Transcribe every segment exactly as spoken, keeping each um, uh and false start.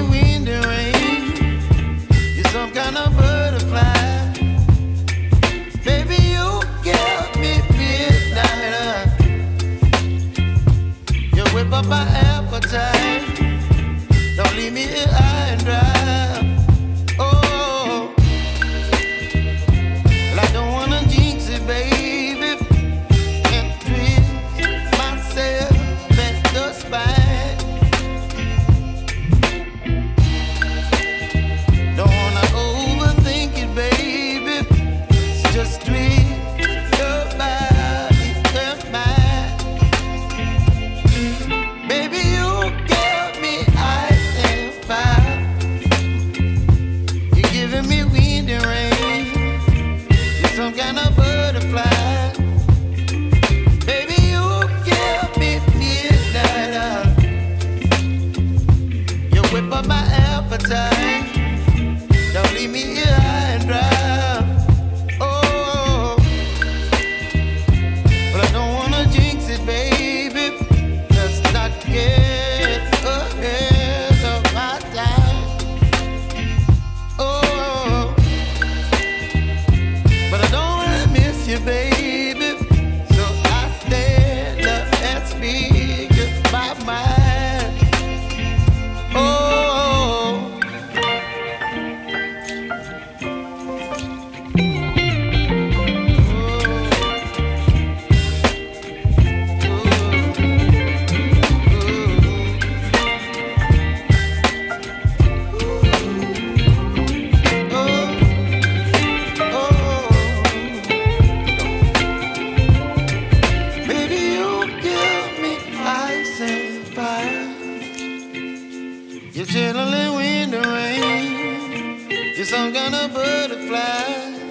wind and rain. You're some kind of butterfly. Baby, you give me midnight. You whip up my appetite. Don't leave me here high and dry. Oh, well, I don't wanna jinx it, baby, and twist myself at the spine. Don't wanna overthink it, baby. It's just twist your body and mine. Baby, you give me ice and fire. You're giving me wind and rain. You're some kind of butterfly. Baby, you give me midnight. You whip up my appetite. Don't leave me here high and dry. Oh, but I don't wanna jinx it, baby. Let's not get ahead of my time. Oh, but I don't wanna miss you, baby. So I stand up and speak my mind. Oh, baby, you give me ice and fire. You're channeling wind and rain. You're some kind of butterfly.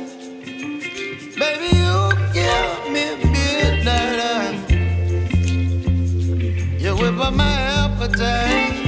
Baby, you give me midnight. You whip up my appetite.